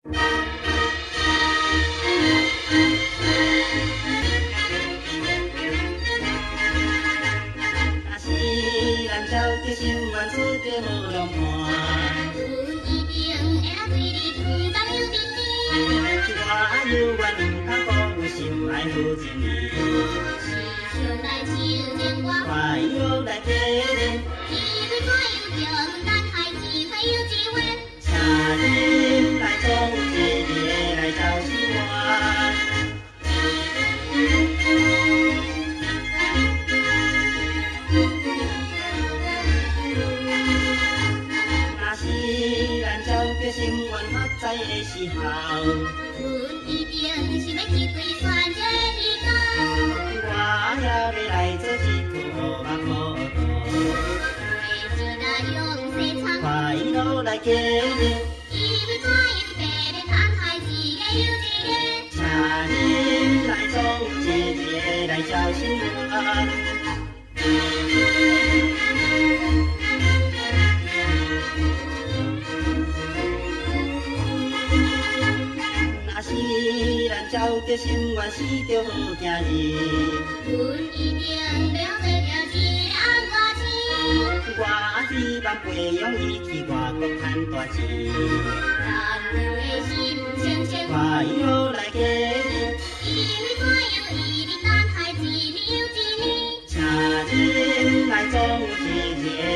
若是咱照着心愿出着好龙盘， 阮一定会来对你放甘有甜甜。 我有缘毋通辜负心爱好情意， 时常来手牵我， 快乐来给你， 一对快有情，等待机会有机会。 请你来总有一日来照心愿。若是咱照着心愿发财的时候， 阮一定是要去对选这一天。 我也要来做一套好目好图， 花枝来用西藏， 快乐来给你， 一对快有白的等待一个又一个。 请你来总有一日来照心愿。若是咱照着心愿，死着好行日。 阮一定要做着一人大钱， 我希望培养伊去外国赚大钱， 咱两个心清清， 快乐来给你， 一日快有一日等待一年又一年。 请你来总有一日